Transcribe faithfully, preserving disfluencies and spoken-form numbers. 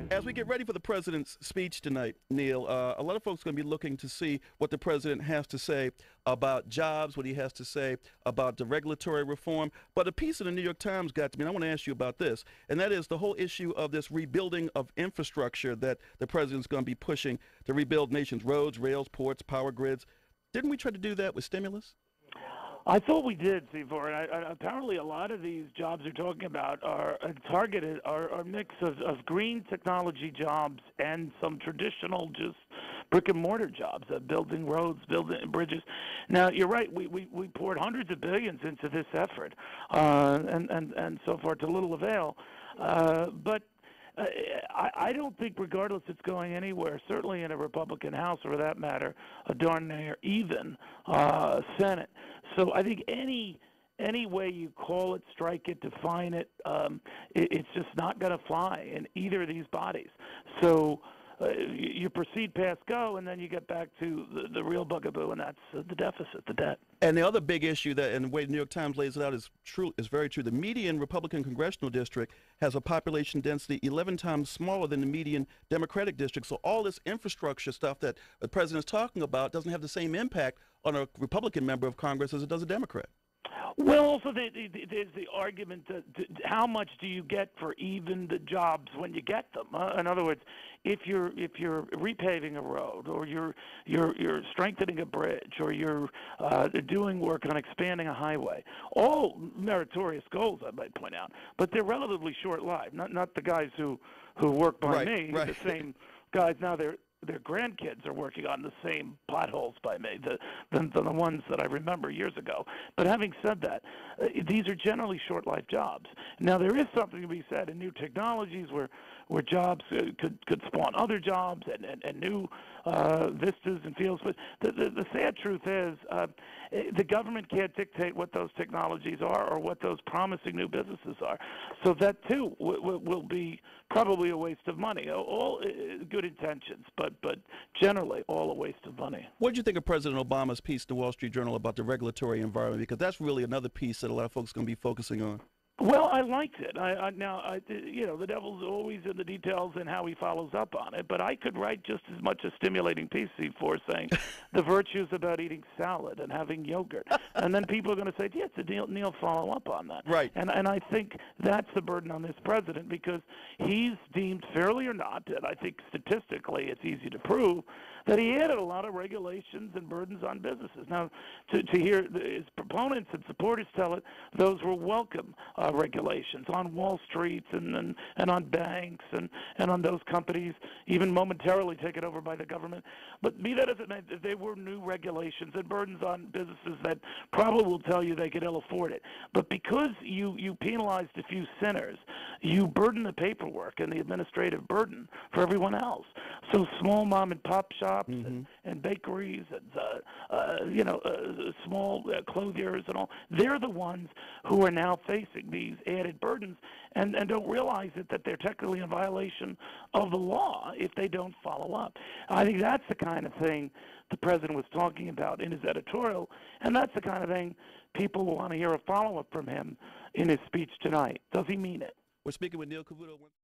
As we get ready for the president's speech tonight, Neil, uh, a lot of folks are going to be looking to see what the president has to say about jobs, what he has to say about the regulatory reform. But a piece in the New York Times got to me, and I want to ask you about this, and that is the whole issue of this rebuilding of infrastructure that the president's going to be pushing to rebuild nation's roads, rails, ports, power grids. Didn't we try to do that with stimulus? I thought we did, C four. And I, I, apparently, a lot of these jobs you're talking about are uh, targeted, are, are a mix of, of green technology jobs and some traditional just brick and mortar jobs, uh, building roads, building bridges. Now, you're right. We, we, we poured hundreds of billions into this effort, uh, and, and, and so far to little avail. Uh, but Uh, I, I don't think, regardless, it's going anywhere. Certainly in a Republican House, or for that matter, a darn near even uh, Senate. So I think any any way you call it, strike it, define it, um, it it's just not going to fly in either of these bodies. So uh, you, you proceed past go, and then you get back to the, the real bugaboo, and that's uh, the deficit, the debt. And the other big issue that, and the way the New York Times lays it out, is true, is very true. The median Republican congressional district has a population density eleven times smaller than the median Democratic district. So all this infrastructure stuff that the president is talking about doesn't have the same impact on a Republican member of Congress as it does a Democrat. Well, also the, the, there's the argument that, that how much do you get for even the jobs when you get them? Uh, in other words, if you're if you're repaving a road, or you're you're you're strengthening a bridge, or you're uh, doing work on expanding a highway, all meritorious goals, I might point out, but they're relatively short-lived. Not not the guys who who work by right, me, right. the same guys now. They're their grandkids are working on the same potholes by me, the, the, the ones that I remember years ago. But having said that, uh, these are generally short-lived jobs. Now, there is something to be said in new technologies where, where jobs uh, could, could spawn other jobs and, and, and new uh, vistas and fields. But the, the, the sad truth is uh, the government can't dictate what those technologies are or what those promising new businesses are. So that, too, w- w- will be probably a waste of money. All uh, good intentions, but but generally all a waste of money. What did you think of President Obama's piece in the Wall Street Journal about the regulatory environment? Because that's really another piece that a lot of folks are going to be focusing on. Well, I liked it. I, I now, I, you know, the devil's always in the details and how he follows up on it. But I could write just as much a stimulating piece for saying the virtues about eating salad and having yogurt, and then people are going to say, "Yes, yeah, Neil, Neil follow up on that." Right. And and I think that's the burden on this president, because he's deemed, fairly or not, and I think statistically it's easy to prove, that he added a lot of regulations and burdens on businesses. Now, to to hear his proponents and supporters tell it, those were welcome uh, regulations on Wall Street and, and and on banks and and on those companies, even momentarily taken over by the government. But be that as it may, they were new regulations and burdens on businesses that probably will tell you they could ill afford it. But because you you penalized a few sinners, you burden the paperwork and the administrative burden for everyone else. So small mom and pop shops mm-hmm. and, and bakeries and uh, uh, you know uh, small uh, clothiers and all, they're the ones who are now facing these added burdens and, and don't realize it, that they're technically in violation of the law if they don't follow up. I think that's the kind of thing the president was talking about in his editorial, and that's the kind of thing people will want to hear a follow-up from him in his speech tonight. Does he mean it? We're speaking with Neil Cavuto.